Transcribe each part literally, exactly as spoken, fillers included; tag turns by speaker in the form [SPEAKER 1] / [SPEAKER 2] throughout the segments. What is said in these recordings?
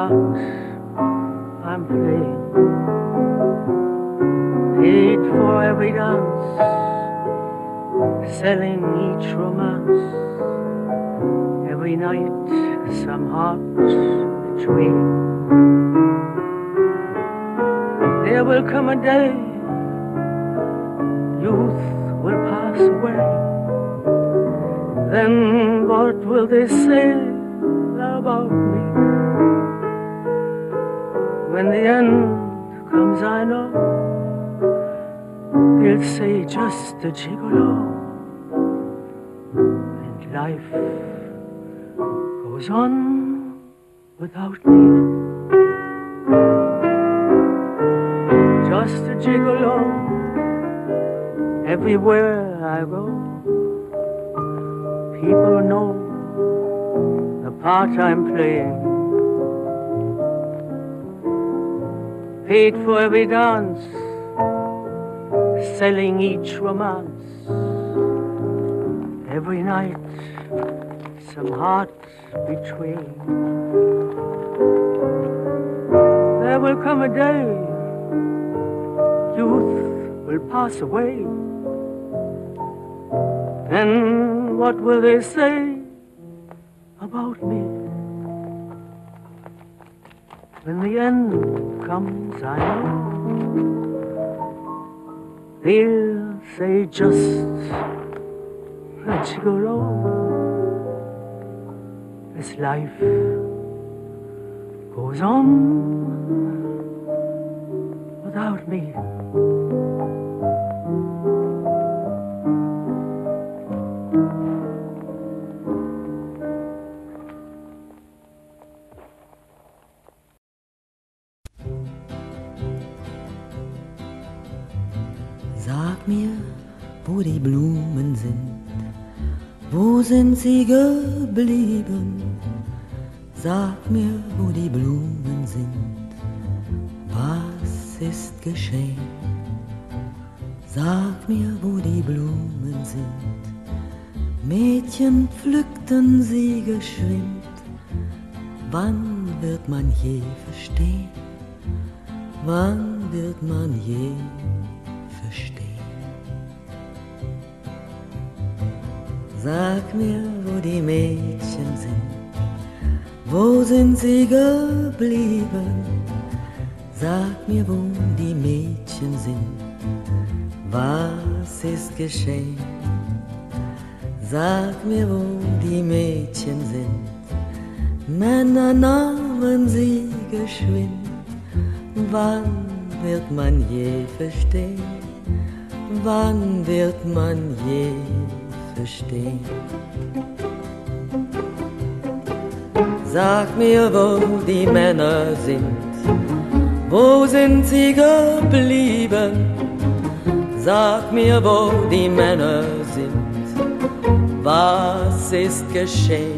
[SPEAKER 1] part I'm playing, paid for every dance, selling each romance, every night some heart betraying. There will come a day, youth will pass away, then what will they say about me? When the end comes, I know they'll say just a gigolo, and life goes on without me. Just a gigolo, everywhere I go, people know the part I'm playing. Paid for every dance, selling each romance, every night some heart betraying. There will come a day, youth will pass away, then what will they say about me? When the end comes, I know they'll say just a gigolo. This life goes on without me.
[SPEAKER 2] Sag mir, wo die Blumen sind, wo sind sie geblieben? Sag mir, wo die Blumen sind, was ist geschehen? Sag mir, wo die Blumen sind, Mädchen pflückten sie geschwind. Wann wird man je verstehen? Wann wird man je verstehen? Sag mir, wo die Mädchen sind, wo sind sie geblieben? Sag mir, wo die Mädchen sind, was ist geschehen? Sag mir, wo die Mädchen sind, Männer nahmen sie geschwind. Wann wird man je verstehen? Wann wird man je verstehen? Sag mir, wo die Männer sind, wo sind sie geblieben? Sag mir, wo die Männer sind, was ist geschehen?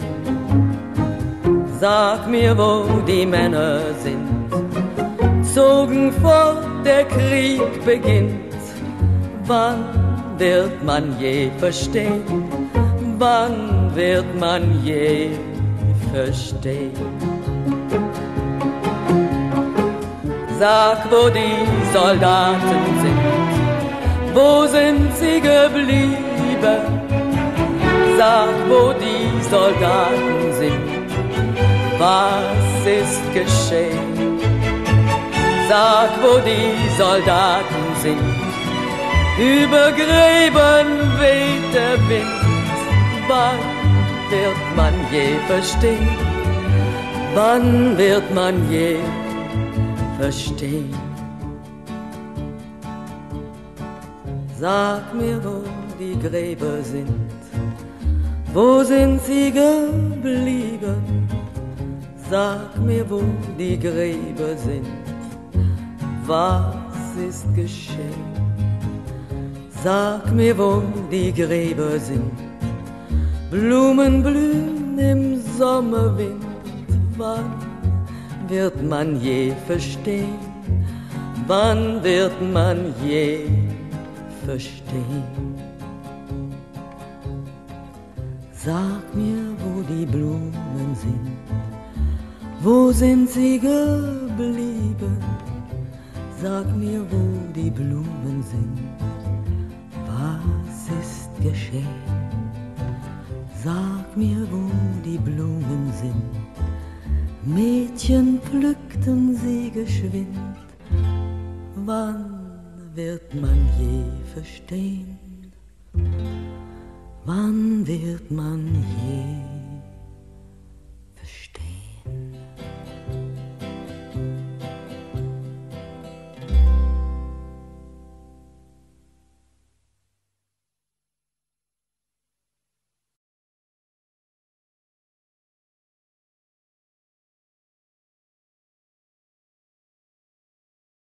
[SPEAKER 2] Sag mir, wo die Männer sind, zogen fort, der Krieg beginnt. Wann wird man je verstehen? Wann wird man je verstehen? Sag, wo die Soldaten sind, wo sind sie geblieben? Sag, wo die Soldaten sind, was ist geschehen? Sag, wo die Soldaten sind, über Gräben weht der Wind. Wann wird man je verstehen? Wann wird man je verstehen? Sag mir, wo die Gräber sind, wo sind sie geblieben? Sag mir, wo die Gräber sind, was ist geschehen? Sag mir, wo die Gräber sind, Blumen blühen im Sommerwind. Wann wird man je verstehen? Wann wird man je verstehen? Sag mir, wo die Blumen sind, Wo sind sie geblieben? Sag mir, wo die Blumen sind. Was ist geschehen? Sag mir, wo die Blumen sind. Mädchen pflückten sie geschwind. Wann wird man je verstehen? Wann wird man je